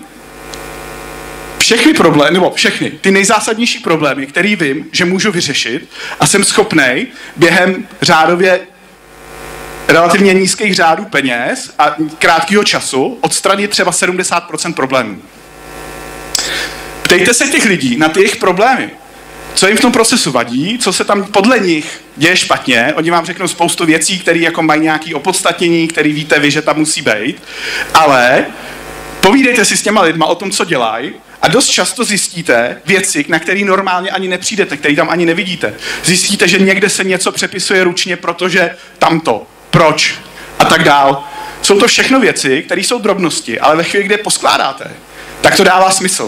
všechny ty nejzásadnější problémy, které vím, že můžu vyřešit a jsem schopnej během řádově relativně nízkých řádů peněz a krátkého času odstranit třeba 70% problémů. Ptejte se těch lidí na ty jejich problémy. Co jim v tom procesu vadí, co se tam podle nich děje špatně. Oni vám řeknou spoustu věcí, které jako mají nějaké opodstatnění, které víte vy, že tam musí být. Ale povídejte si s těma lidma o tom, co dělají a dost často zjistíte věci, na které normálně ani nepřijdete, které tam ani nevidíte. Zjistíte, že někde se něco přepisuje ručně, protože tamto, proč a tak dál. Jsou to všechno věci, které jsou drobnosti, ale ve chvíli, kdy je poskládáte, tak to dává smysl.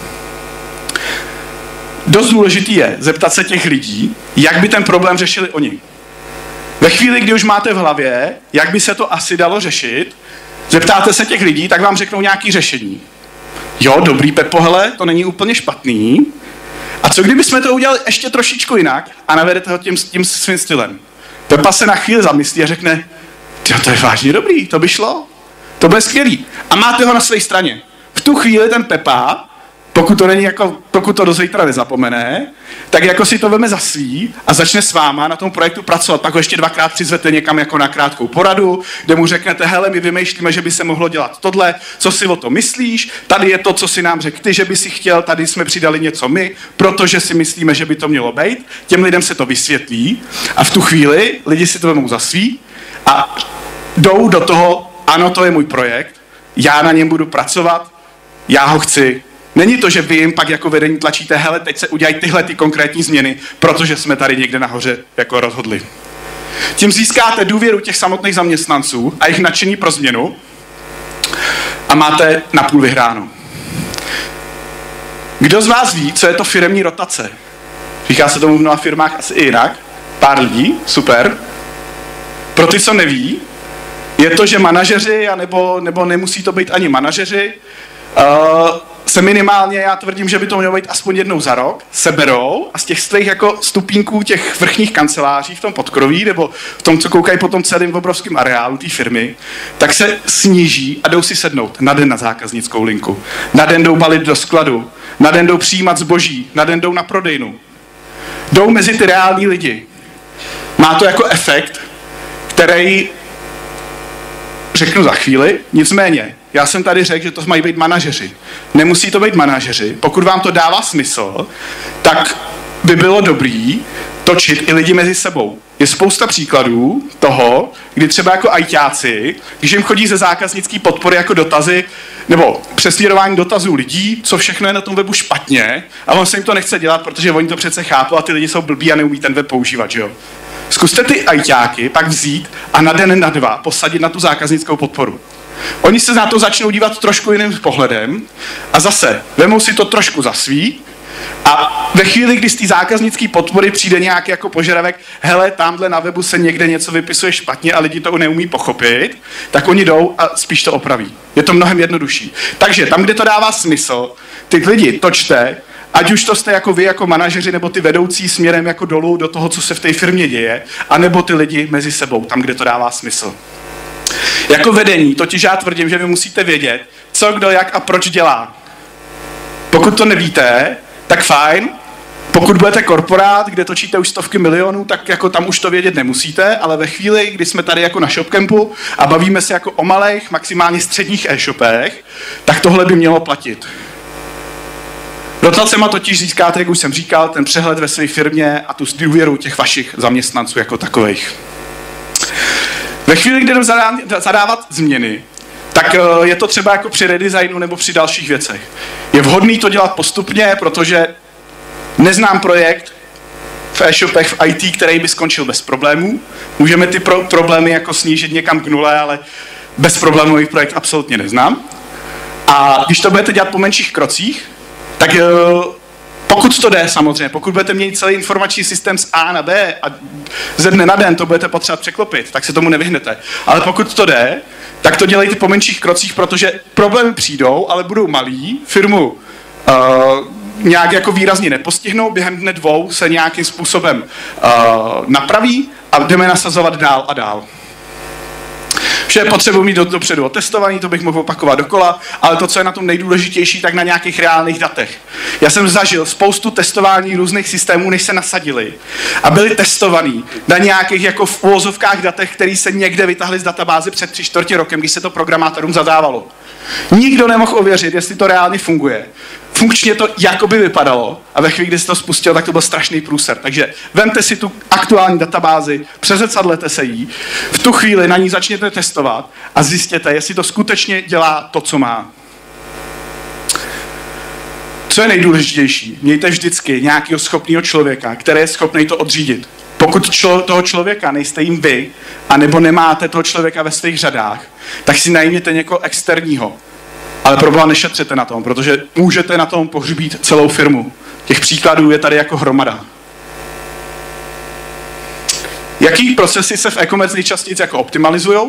Dost důležitý je zeptat se těch lidí, jak by ten problém řešili oni. Ve chvíli, kdy už máte v hlavě, jak by se to asi dalo řešit, zeptáte se těch lidí, tak vám řeknou nějaké řešení. Jo, dobrý, Pepo, hele, to není úplně špatný. A co kdyby jsme to udělali ještě trošičku jinak a navedete ho tím svým stylem? Pepa se na chvíli zamyslí a řekne, to je vážně dobrý, to by šlo, to bude skvělý. A máte ho na své straně. V tu chvíli ten Pepa, pokud to do zítra nezapomene, tak jako si to veme za svý a začne s váma na tom projektu pracovat. Pak ho ještě 2krát přizvete někam jako na krátkou poradu, kde mu řeknete, hele, my vymýšlíme, že by se mohlo dělat tohle, co si o to myslíš, tady je to, co si nám řekl ty, že by si chtěl, tady jsme přidali něco my, protože si myslíme, že by to mělo být. Těm lidem se to vysvětlí a v tu chvíli lidi si to vemou za svý a jdou do toho, ano, to je můj projekt, já na něm budu pracovat, já ho chci. Není to, že vy jim pak jako vedení tlačíte, hele, teď se udělají tyhle ty konkrétní změny, protože jsme tady někde nahoře jako rozhodli. Tím získáte důvěru těch samotných zaměstnanců a jejich nadšení pro změnu a máte napůl vyhráno. Kdo z vás ví, co je to firemní rotace? Říká se tomu v mnoha firmách asi i jinak. Pár lidí, super. Pro ty, co neví, je to, že manažeři, nebo nemusí to být ani manažeři, se minimálně, já tvrdím, že by to mělo být aspoň jednou za rok, seberou a z těch svých jako stupínků těch vrchních kanceláří v tom podkroví, nebo v tom, co koukají po tom celém obrovském areálu té firmy, tak se sníží a jdou si sednout na den na zákaznickou linku. Na den jdou balit do skladu, na den jdou přijímat zboží, na den jdou na prodejnu. Jdou mezi ty reální lidi. Má to jako efekt, který řeknu za chvíli, nicméně, já jsem tady řekl, že to mají být manažeři. Nemusí to být manažeři. Pokud vám to dává smysl, tak by bylo dobrý točit i lidi mezi sebou. Je spousta příkladů toho, kdy třeba jako ajťáci, když jim chodí ze zákaznické podpory jako dotazy, nebo přesměrování dotazů lidí, co všechno je na tom webu špatně, a on se jim to nechce dělat, protože oni to přece chápou a ty lidi jsou blbí a neumí ten web používat, že jo? Zkuste ty ajťáky pak vzít a na den, na dva posadit na tu zákaznickou podporu. Oni se na to začnou dívat trošku jiným pohledem a zase vemou si to trošku za svý a ve chvíli, kdy z té zákaznické podpory přijde nějaký jako požadavek, hele, tamhle na webu se někde něco vypisuje špatně a lidi to neumí pochopit, tak oni jdou a spíš to opraví. Je to mnohem jednodušší. Takže tam, kde to dává smysl, ty lidi točte, ať už to jste jako vy, jako manažeři, nebo ty vedoucí směrem jako dolů do toho, co se v té firmě děje, anebo ty lidi mezi sebou, tam, kde to dává smysl. Jako vedení, totiž já tvrdím, že vy musíte vědět, co, kdo, jak a proč dělá. Pokud to nevíte, tak fajn. Pokud budete korporát, kde točíte už stovky milionů, tak jako tam už to vědět nemusíte, ale ve chvíli, kdy jsme tady jako na ShopCampu a bavíme se jako o malých, maximálně středních e-shopech, tak tohle by mělo platit. Dotacema totiž získáte, jak už jsem říkal, ten přehled ve své firmě a tu důvěru těch vašich zaměstnanců jako takových. Ve chvíli, kdy jdou zadávat změny, tak je to třeba jako při redesignu nebo při dalších věcech. Je vhodný to dělat postupně, protože neznám projekt v e-shopech, v IT, který by skončil bez problémů. Můžeme ty problémy jako snížit někam k nule, ale bezproblémový projekt absolutně neznám. A když to budete dělat po menších krocích, tak pokud to jde samozřejmě, pokud budete mít celý informační systém z A na B a ze dne na den to budete potřebovat překlopit, tak se tomu nevyhnete. Ale pokud to jde, tak to dělejte po menších krocích, protože problémy přijdou, ale budou malý, firmu nějak jako výrazně nepostihnou, během dne dvou se nějakým způsobem napraví a jdeme nasazovat dál a dál. Vše potřebuji mít dopředu otestovaný, to bych mohl opakovat dokola, ale to, co je na tom nejdůležitější, tak na nějakých reálných datech. Já jsem zažil spoustu testování různých systémů, než se nasadili a byli testovaný na nějakých jako v uvozovkách datech, které se někde vytahly z databáze před 3/4 rokem, když se to programátorům zadávalo. Nikdo nemohl ověřit, jestli to reálně funguje. Funkčně to jakoby vypadalo a ve chvíli, kdy se to spustil, tak to byl strašný průser. Takže vemte si tu aktuální databázi, přezrcadlete se jí, v tu chvíli na ní začněte testovat a zjistěte, jestli to skutečně dělá to, co má. Co je nejdůležitější? Mějte vždycky nějakého schopného člověka, který je schopný to odřídit. Pokud toho člověka nejste jim vy, anebo nemáte toho člověka ve svých řadách, tak si najměte někoho externího. Ale problém nešetřete na tom, protože můžete na tom pohřbít celou firmu. Těch příkladů je tady jako hromada. Jaký procesy se v e-commerce nejčastěji jako optimalizují?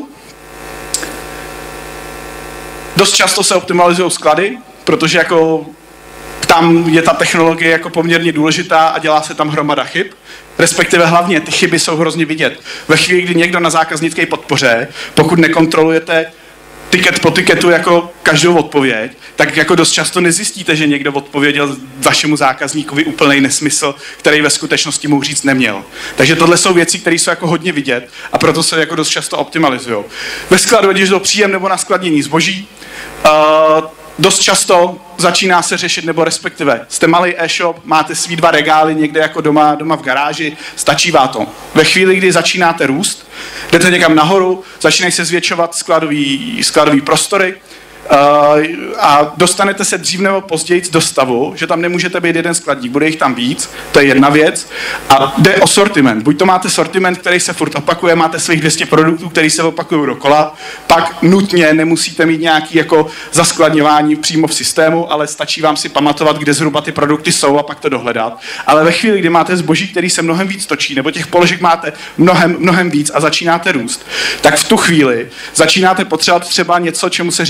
Dost často se optimalizují sklady, protože jako tam je ta technologie jako poměrně důležitá a dělá se tam hromada chyb. Respektive hlavně ty chyby jsou hrozně vidět. Ve chvíli, kdy někdo na zákaznické podpoře, pokud nekontrolujete tiket po tiketu jako každou odpověď, tak jako dost často nezjistíte, že někdo odpověděl vašemu zákazníkovi úplný nesmysl, který ve skutečnosti mu říct neměl. Takže tohle jsou věci, které jsou jako hodně vidět a proto se jako dost často optimalizují. Ve skladu, když do příjem nebo na skladnění zboží, dost často začíná se řešit, nebo respektive jste malý e-shop, máte svý 2 regály někde jako doma v garáži, stačí vám to. Ve chvíli, kdy začínáte růst, jdete někam nahoru, začínají se zvětšovat skladový prostory a dostanete se dřív nebo později do stavu, že tam nemůžete být jeden skladník, bude jich tam víc, to je jedna věc. A jde o sortiment. Buď to máte sortiment, který se furt opakuje, máte svých 200 produktů, který se opakují dokola, pak nutně nemusíte mít nějaký jako zaskladňování přímo v systému, ale stačí vám si pamatovat, kde zhruba ty produkty jsou a pak to dohledat. Ale ve chvíli, kdy máte zboží, který se mnohem víc točí, nebo těch položek máte mnohem víc a začínáte růst, tak v tu chvíli začínáte potřebovat třeba něco, čemu se říká adres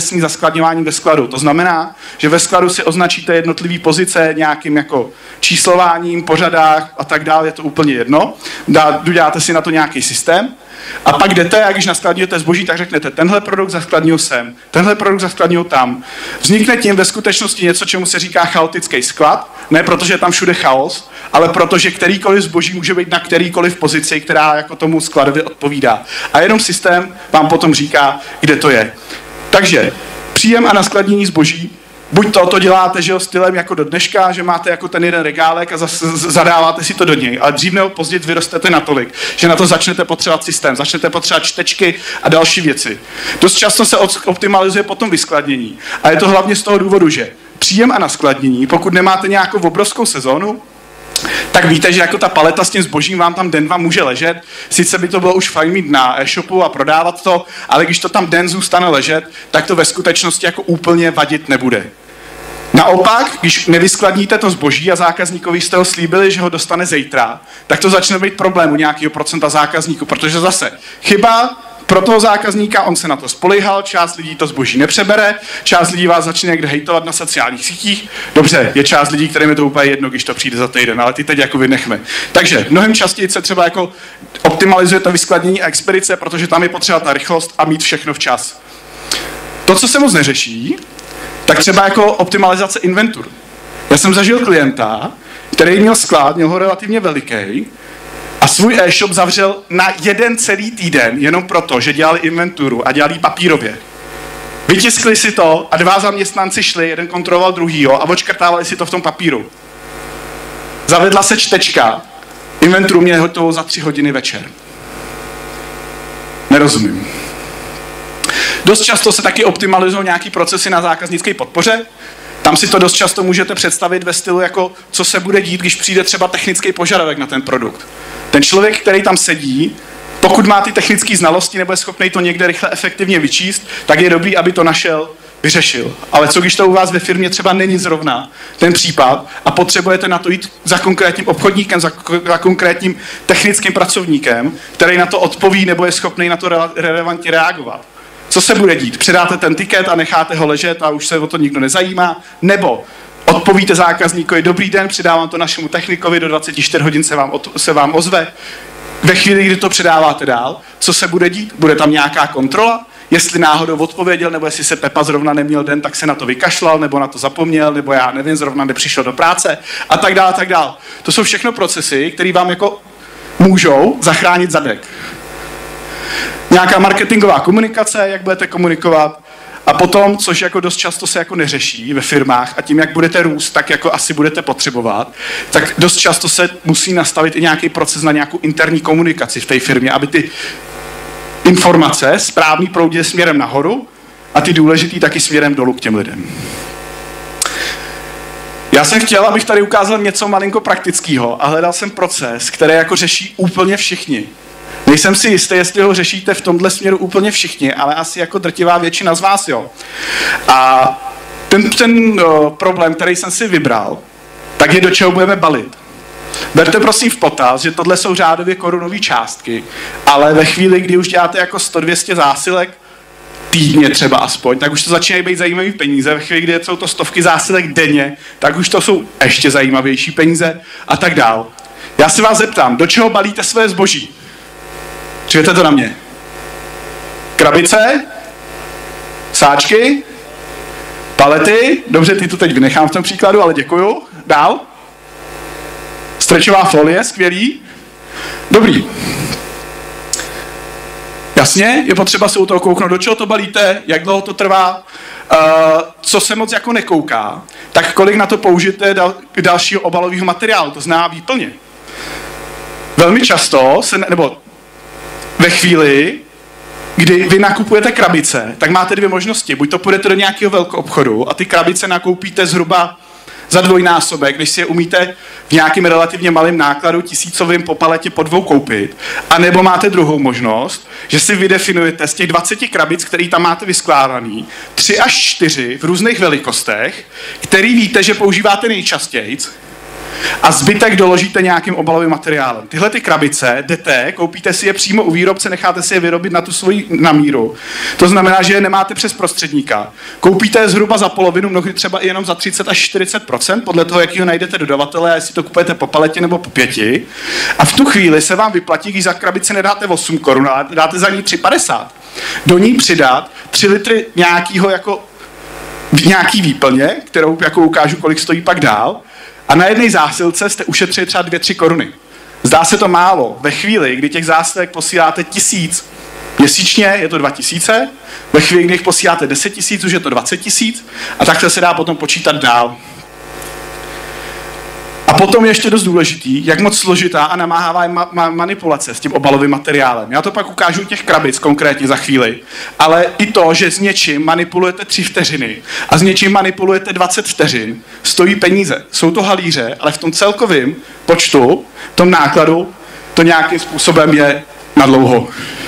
adresní zaskladňování ve skladu. To znamená, že ve skladu si označíte jednotlivé pozice nějakým jako číslováním, pořadách a tak dále, je to úplně jedno. Doděláte si na to nějaký systém a pak jdete a když naskladňujete zboží, tak řeknete, tenhle produkt zaskladňuju sem, tenhle produkt zaskladňuju tam. Vznikne tím ve skutečnosti něco, čemu se říká chaotický sklad, ne protože je tam všude chaos, ale protože kterýkoliv zboží může být na kterýkoliv pozici, která jako tomu skladově odpovídá. A jenom systém vám potom říká, kde to je. Takže příjem a naskladnění zboží, buď to děláte, že jo, stylem jako do dneška, že máte jako ten jeden regálek a zadáváte si to do něj, ale dřív nebo později vyrostete natolik, že na to začnete potřebovat systém, začnete potřebovat čtečky a další věci. Dost často se optimalizuje potom vyskladnění a je to hlavně z toho důvodu, že příjem a naskladnění, pokud nemáte nějakou obrovskou sezónu, tak víte, že jako ta paleta s tím zbožím vám tam den, dva může ležet. Sice by to bylo už fajn mít na e-shopu a prodávat to, ale když to tam den zůstane ležet, tak to ve skutečnosti jako úplně vadit nebude. Naopak, když nevyskladníte to zboží a zákazníkovi jste ho slíbili, že ho dostane zítra, tak to začne být problém u nějakého procenta zákazníků, protože zase chyba pro toho zákazníka, on se na to spolíhal, část lidí to zboží nepřebere, část lidí vás začne někde hejtovat na sociálních sítích. Dobře, je část lidí, kterým je to úplně jedno, když to přijde za týden, ale ty teď jako vynechme. Takže mnohem častěji se třeba jako optimalizuje to vyskladnění a expedice, protože tam je potřeba ta rychlost a mít všechno včas. To, co se moc neřeší, tak třeba jako optimalizace inventur. Já jsem zažil klienta, který měl sklad, měl ho relativně veliký, a svůj e-shop zavřel na jeden celý týden, jenom proto, že dělali inventuru a dělali papírově. Vytiskli si to a 2 zaměstnanci šli, jeden kontroloval druhýho a odškrtávali si to v tom papíru. Zavedla se čtečka, inventuru měli hotovou za 3 hodiny večer. Nerozumím. Dost často se taky optimalizují nějaký procesy na zákaznické podpoře. Tam si to dost často můžete představit ve stylu, jako co se bude dít, když přijde třeba technický požadavek na ten produkt. Ten člověk, který tam sedí, pokud má ty technické znalosti nebo je schopný to někde rychle efektivně vyčíst, tak je dobrý, aby to našel, vyřešil. Ale co když to u vás ve firmě třeba není zrovna ten případ a potřebujete na to jít za konkrétním obchodníkem, za konkrétním technickým pracovníkem, který na to odpoví nebo je schopný na to relevantně reagovat. Co se bude dít? Předáte ten tiket a necháte ho ležet a už se o to nikdo nezajímá? Nebo odpovíte zákazníkovi, dobrý den, předávám to našemu technikovi, do 24 hodin se vám ozve. Ve chvíli, kdy to předáváte dál, co se bude dít? Bude tam nějaká kontrola? Jestli náhodou odpověděl, nebo jestli se Pepa zrovna neměl den, tak se na to vykašlal, nebo na to zapomněl, nebo já nevím, zrovna nepřišel do práce a tak dále, tak dále. To jsou všechno procesy, které vám jako můžou zachránit zadek. Nějaká marketingová komunikace, jak budete komunikovat, a potom, což jako dost často se jako neřeší ve firmách a tím, jak budete růst, tak jako asi budete potřebovat, tak dost často se musí nastavit i nějaký proces na nějakou interní komunikaci v té firmě, aby ty informace správný proudily směrem nahoru a ty důležitý taky směrem dolů k těm lidem. Já jsem chtěl, abych tady ukázal něco malinko praktického a hledal jsem proces, který jako řeší úplně všichni. Nejsem si jistý, jestli ho řešíte v tomhle směru úplně všichni, ale asi jako drtivá většina z vás, jo. A ten problém, který jsem si vybral, tak je, do čeho budeme balit. Berte prosím v potaz, že tohle jsou řádově korunové částky, ale ve chvíli, kdy už děláte jako 100-200 zásilek týdně třeba aspoň, tak už to začínají být zajímavé peníze. Ve chvíli, kdy jsou to 100 zásilek denně, tak už to jsou ještě zajímavější peníze a tak dál. Já se vás zeptám, do čeho balíte své zboží? Čujete to na mě? Krabice? Sáčky? Palety? Dobře, ty tu teď vynechám v tom příkladu, ale děkuju. Dál? Strečová folie, skvělý. Dobrý. Jasně, je potřeba se u toho kouknout, do čeho to balíte, jak dlouho to trvá, co se moc jako nekouká, tak kolik na to použijete dalšího obalového materiálu, to znamená výplně. Velmi často nebo ve chvíli, kdy vy nakupujete krabice, tak máte 2 možnosti. Buď to půjdete do nějakého velkého obchodu a ty krabice nakoupíte zhruba za dvojnásobek, když si je umíte v nějakým relativně malém nákladu 1000 po paletě po 2 koupit. A nebo máte druhou možnost, že si vydefinujete z těch 20 krabic, který tam máte vyskládaný, 3 až 4 v různých velikostech, který víte, že používáte nejčastěji, a zbytek doložíte nějakým obalovým materiálem. Tyhle ty krabice jdete, koupíte si je přímo u výrobce, necháte si je vyrobit na tu svoji namíru. To znamená, že je nemáte přes prostředníka. Koupíte je zhruba za polovinu, mnohdy třeba i jenom za 30 až 40%, podle toho, jakýho najdete dodavatele, a jestli to kupujete po paletě nebo po 5. A v tu chvíli se vám vyplatí, když za krabici nedáte 8 korun, ale dáte za ní 3,50. Do ní přidat 3 litry nějakého jako nějaký výplně, kterou jako ukážu, kolik stojí pak dál, a na jedné zásilce jste ušetřili třeba 2-3 koruny. Zdá se to málo. Ve chvíli, kdy těch zásilek posíláte 1000 měsíčně, je to 2000, ve chvíli, kdy jich posíláte 10 000, už je to 20 000, a takhle se dá potom počítat dál. A potom je ještě dost důležitý, jak moc složitá a namáhavá je manipulace s tím obalovým materiálem. Já to pak ukážu těch krabic konkrétně za chvíli, ale i to, že s něčím manipulujete 3 vteřiny a s něčím manipulujete 20 vteřin, stojí peníze. Jsou to halíře, ale v tom celkovém počtu, v tom nákladu, to nějakým způsobem je na dlouho.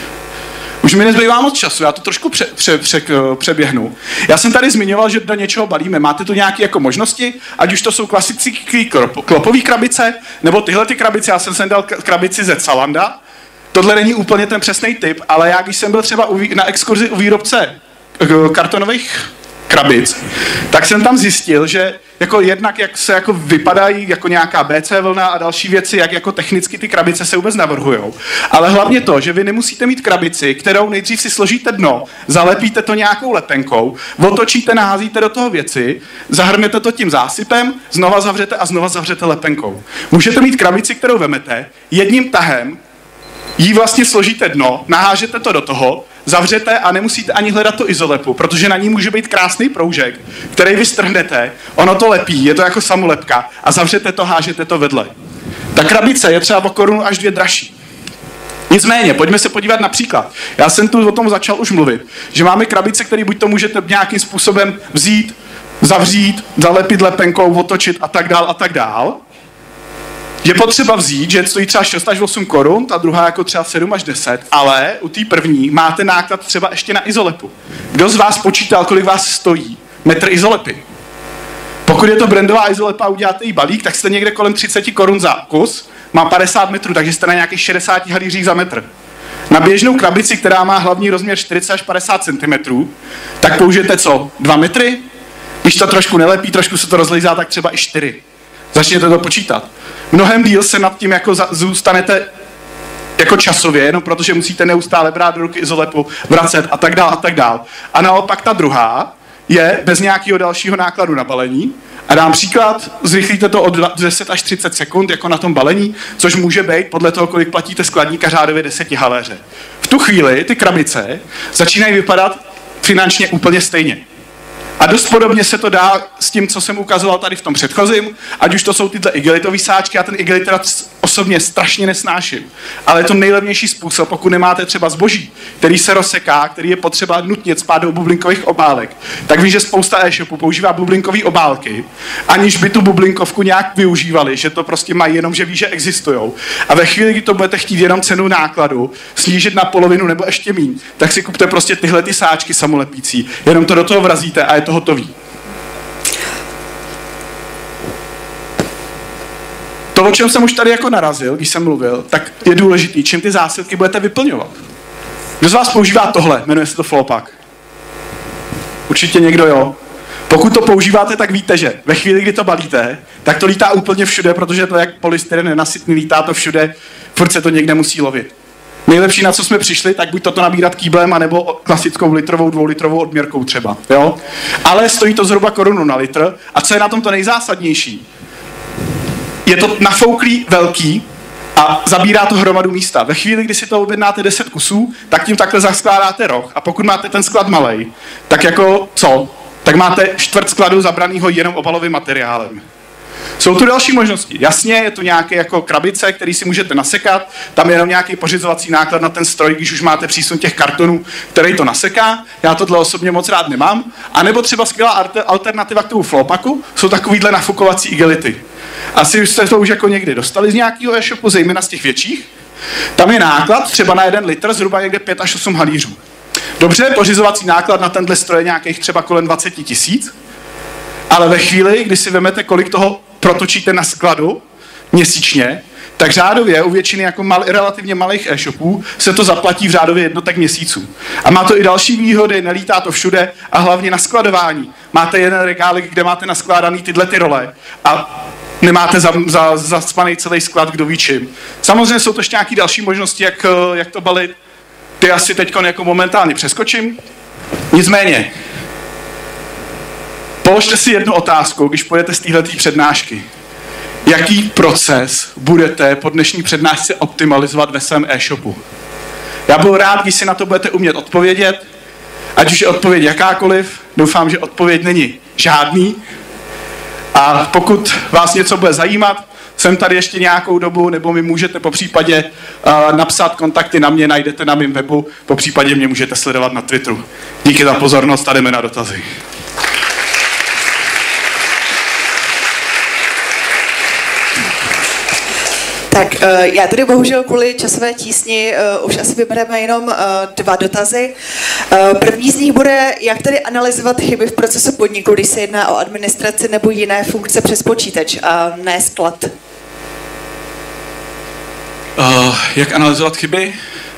Už mi nezbývá moc času, já to trošku přeběhnu. Já jsem tady zmiňoval, že do něčeho balíme. Máte tu nějaké jako možnosti, ať už to jsou klasické klopové krabice, nebo tyhle ty krabice, já jsem sem dal krabici ze Zalanda. Tohle není úplně ten přesný typ, ale já když jsem byl třeba na exkurzi u výrobce kartonových krabic, tak jsem tam zjistil, že jako jednak jak se jako vypadají jako nějaká BC vlna a další věci, jak jako technicky ty krabice se vůbec navrhujou. Ale hlavně to, že vy nemusíte mít krabici, kterou nejdřív si složíte dno, zalepíte to nějakou lepenkou, otočíte, naházíte do toho věci, zahrnete to tím zásypem, znova zavřete lepenkou. Můžete mít krabici, kterou vemete, jedním tahem jí vlastně složíte dno, nahážete to do toho, zavřete a nemusíte ani hledat tu izolepu, protože na ní může být krásný proužek, který vy strhnete, ono to lepí, je to jako samolepka a zavřete to, hážete to vedle. Ta krabice je třeba o 1 korunu až 2 dražší. Nicméně, pojďme se podívat na příklad. Já jsem tu o tom začal už mluvit, že máme krabice, které buď to můžete nějakým způsobem vzít, zavřít, zalepit lepenkou, otočit a tak dál. Je potřeba vzít, že stojí třeba 6 až 8 korun, ta druhá jako třeba 7 až 10, ale u té první máte náklad třeba ještě na izolepu. Kdo z vás počítal, kolik vás stojí metr izolepy? Pokud je to brandová izolepa a uděláte jí balík, tak jste někde kolem 30 korun za kus, má 50 metrů, takže jste na nějakých 60 halířích za metr. Na běžnou krabici, která má hlavní rozměr 40 až 50 cm, tak použijete co? 2 metry? Když to trošku nelepí, trošku se to rozlejzá, tak třeba i 4. Začněte to počítat. Mnohem díl se nad tím jako zůstanete jako časově, jenom protože musíte neustále brát do ruky izolepu, vracet a tak dál. A naopak ta druhá je bez nějakého dalšího nákladu na balení. A dám příklad, zrychlíte to od 10 až 30 sekund jako na tom balení, což může být podle toho, kolik platíte skladníka řádově 10 haléře. V tu chvíli ty krabice začínají vypadat finančně úplně stejně. A dost podobně se to dá s tím, co jsem ukazoval tady v tom předchozím, ať už to jsou tyhle igelitové sáčky, já ten igelit teda osobně strašně nesnáším. Ale je to nejlevnější způsob, pokud nemáte třeba zboží, který se rozseká, který je potřeba nutně cpát do bublinkových obálek. Tak víš, že spousta e-shopů používá bublinkové obálky, aniž by tu bublinkovku nějak využívali, že to prostě mají jenom, že ví, že existujou. A ve chvíli, kdy to budete chtít jenom cenu nákladu snížit na polovinu nebo ještě míň, tak si kupte prostě tyhle ty sáčky samolepící, jenom to do toho vrazíte a je to hotový. To, o čem jsem už tady jako narazil, když jsem mluvil, tak je důležitý, čím ty zásilky budete vyplňovat. Kdo z vás používá tohle? Jmenuje se to Flowpack. Určitě někdo jo. Pokud to používáte, tak víte, že ve chvíli, kdy to balíte, tak to lítá úplně všude, protože to jak polystyren nenasytný, lítá to všude, furt se to někde musí lovit. Nejlepší, na co jsme přišli, tak buď toto nabírat kýblem, anebo klasickou litrovou, 2litrovou odměrkou třeba. Jo? Ale stojí to zhruba 1 korunu na litr. A co je na tom to nejzásadnější? Je to nafouklý, velký a zabírá to hromadu místa. Ve chvíli, kdy si to objednáte 10 kusů, tak tím takhle zaskládáte roh. A pokud máte ten sklad malej, tak jako co? Tak máte 1/4 skladu zabranýho jenom obalovým materiálem. Jsou tu další možnosti. Jasně, je tu nějaké jako krabice, které si můžete nasekat, tam je jenom nějaký pořizovací náklad na ten stroj, když už máte přísun těch kartonů, který to naseká. Já tohle osobně moc rád nemám. A nebo třeba skvělá alternativa k tomu Flowpacku jsou takovýhle nafukovací igelity. Asi jste to už jako někdy dostali z nějakého e-shopu, zejména z těch větších. Tam je náklad třeba na 1 litr zhruba někde 5 až 8 halířů. Dobře, pořizovací náklad na tenhle stroj je nějakých třeba kolem 20 000. Ale ve chvíli, kdy si vemete, kolik toho protočíte na skladu měsíčně, tak řádově u většiny jako relativně malých e-shopů se to zaplatí v řádově jednotek měsíců. A má to i další výhody, nelítá to všude a hlavně na skladování. Máte jeden regálek, kde máte naskládaný tyhle ty role a nemáte zaspaný celý sklad, kdo ví čím. Samozřejmě jsou to ještě nějaké další možnosti, jak to balit. Ty asi teď jako momentálně přeskočím. Nicméně, položte si jednu otázku, když půjdete z téhletý přednášky. Jaký proces budete po dnešní přednášce optimalizovat ve svém e-shopu? Já budu rád, když si na to budete umět odpovědět, ať už je odpověď jakákoliv, doufám, že odpověď není žádný. A pokud vás něco bude zajímat, jsem tady ještě nějakou dobu, nebo mi můžete popřípadě napsat kontakty na mě, najdete na mém webu, popřípadě mě můžete sledovat na Twitteru. Díky za pozornost a jdeme na dotazy. Tak já tady bohužel kvůli časové tísni už asi vybereme jenom 2 dotazy. První z nich bude, jak tedy analyzovat chyby v procesu podniku, když se jedná o administraci nebo jiné funkce přes počítač a ne sklad. Jak analyzovat chyby?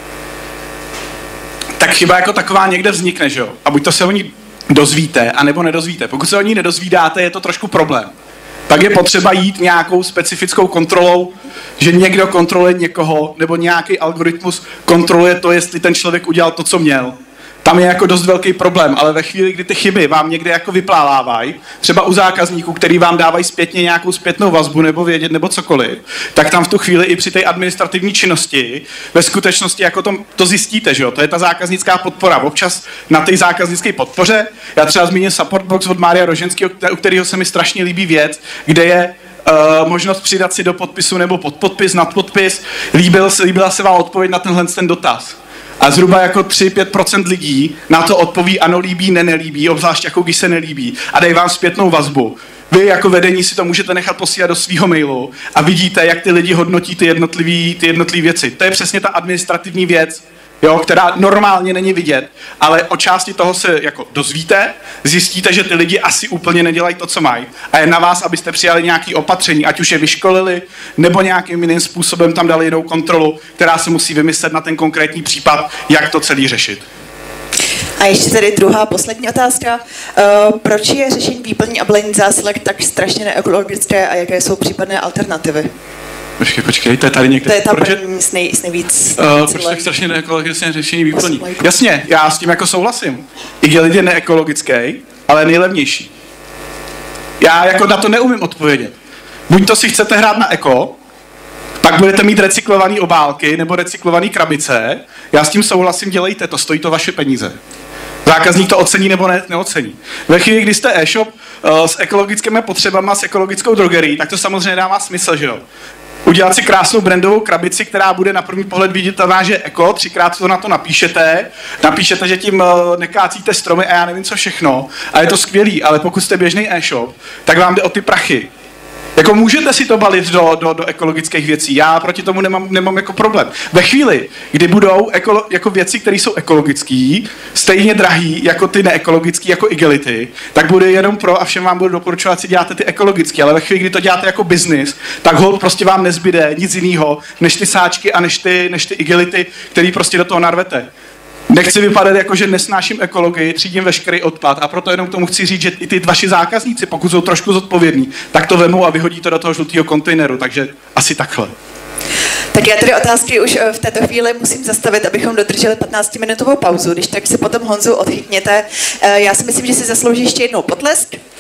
Tak chyba jako taková někde vznikne, že jo? A buď to se o ní dozvíte, anebo nedozvíte. Pokud se o ní nedozvídáte, je to trošku problém. Pak je potřeba jít nějakou specifickou kontrolou, že někdo kontroluje někoho, nebo nějaký algoritmus kontroluje to, jestli ten člověk udělal to, co měl. Tam je jako dost velký problém, ale ve chvíli, kdy ty chyby vám někde jako vyplávávají, třeba u zákazníků, který vám dávají zpětně nějakou zpětnou vazbu nebo vědět nebo cokoliv, tak tam v tu chvíli i při té administrativní činnosti ve skutečnosti jako to zjistíte, že jo? To je ta zákaznická podpora. Občas na té zákaznické podpoře, já třeba zmíním Support Box od Mária Roženského, u kterého se mi strašně líbí věc, kde je možnost přidat si do podpisu nebo pod podpis, nad podpis. Líbila se vám odpověď na ten dotaz. A zhruba jako 3-5% lidí na to odpoví ano, líbí, nelíbí, obzvlášť jako když se nelíbí a dají vám zpětnou vazbu. Vy jako vedení si to můžete nechat posílat do svého mailu a vidíte, jak ty lidi hodnotí ty jednotlivé věci. To je přesně ta administrativní věc, jo, která normálně není vidět, ale o části toho se jako dozvíte, zjistíte, že ty lidi asi úplně nedělají to, co mají a je na vás, abyste přijali nějaké opatření, ať už je vyškolili, nebo nějakým jiným způsobem tam dali jinou kontrolu, která se musí vymyslet na ten konkrétní případ, jak to celý řešit. A ještě tady druhá, poslední otázka. Proč je řešení výplní a balení zásilek tak strašně neekologické a jaké jsou případné alternativy? Počkej, to je tady někde. To je ta první s nejvíc. Proč tak strašně neekologické řešení výplní? Jasně, já s tím jako souhlasím. Igelit je neekologický, ale nejlevnější. Já jako na to neumím odpovědět. Buď to si chcete hrát na eko, pak budete mít recyklované obálky nebo recyklované krabice. Já s tím souhlasím, dělejte to, stojí to vaše peníze. Zákazník to ocení nebo neocení. Ve chvíli, kdy jste e-shop s ekologickými potřebami, s ekologickou drogerií, tak to samozřejmě dává smysl, že jo? Udělat si krásnou brandovou krabici, která bude na první pohled viditelná, že je eko, 3krát to na to napíšete, že tím nekácíte stromy a já nevím co všechno. A je to skvělý, ale pokud jste běžný e-shop, tak vám jde o ty prachy. Jako můžete si to balit do ekologických věcí, já proti tomu nemám jako problém. Ve chvíli, kdy budou jako věci, které jsou ekologické, stejně drahý jako ty neekologické, jako igelity, tak bude jenom pro a všem vám budu doporučovat si děláte ty ekologické, ale ve chvíli, kdy to děláte jako business, tak holt prostě vám nezbyde nic jiného, než ty sáčky a než ty igelity, který prostě do toho narvete. Nechci vypadat jako, že nesnáším ekologii, třídím veškerý odpad a proto jenom k tomu chci říct, že i ty vaši zákazníci, pokud jsou trošku zodpovědní, tak to vemou a vyhodí to do toho žlutého kontejneru, takže asi takhle. Tak já tedy otázky už v této chvíli musím zastavit, abychom dodrželi 15-minutovou pauzu, když tak si potom Honzu odchytněte. Já si myslím, že si zaslouží ještě jednou potlesk.